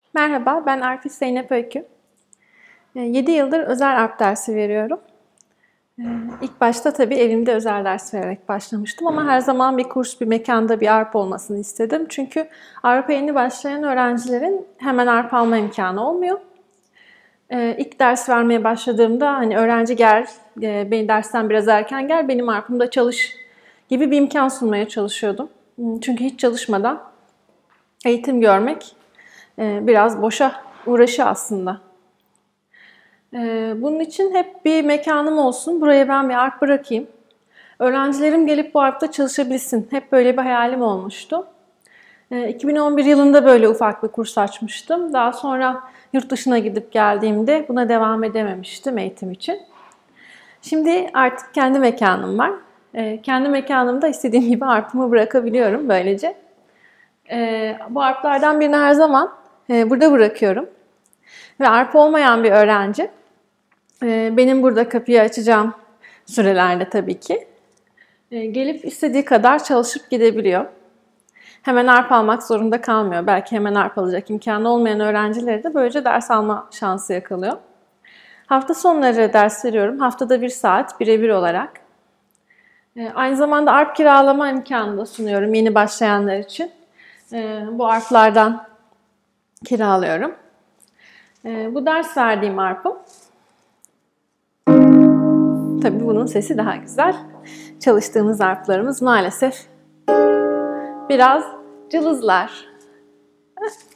Merhaba, ben artist Zeynep Öykü. 7 yıldır özel arp dersi veriyorum. İlk başta tabii evimde özel ders vererek başlamıştım ama her zaman bir kurs, bir mekanda bir arp olmasını istedim. Çünkü arpa yeni başlayan öğrencilerin hemen arp alma imkanı olmuyor. İlk ders vermeye başladığımda hani öğrenci gel, beni dersten biraz erken gel, benim arpımda çalış gibi bir imkan sunmaya çalışıyordum. Çünkü hiç çalışmadan eğitim görmek biraz boşa uğraşı aslında. Bunun için hep bir mekanım olsun, buraya ben bir arp bırakayım. Öğrencilerim gelip bu arpta çalışabilsin. Hep böyle bir hayalim olmuştu. 2011 yılında böyle ufak bir kurs açmıştım. Daha sonra yurt dışına gidip geldiğimde buna devam edememiştim eğitim için. Şimdi artık kendi mekanım var. Kendi mekanımda istediğim gibi arpımı bırakabiliyorum böylece. Bu arplardan birini her zaman burada bırakıyorum. Ve arp olmayan bir öğrenci benim burada kapıyı açacağım sürelerde tabii ki gelip istediği kadar çalışıp gidebiliyor. Hemen arp almak zorunda kalmıyor. Belki hemen arp alacak imkanı olmayan öğrencileri de böylece ders alma şansı yakalıyor. Hafta sonları ders veriyorum. Haftada 1 saat birebir olarak. Aynı zamanda arp kiralama imkanı da sunuyorum yeni başlayanlar için. Bu arplardan kiralıyorum. Bu ders verdiğim arpım. Tabii bunun sesi daha güzel. Çalıştığımız arplarımız maalesef biraz cılızlar.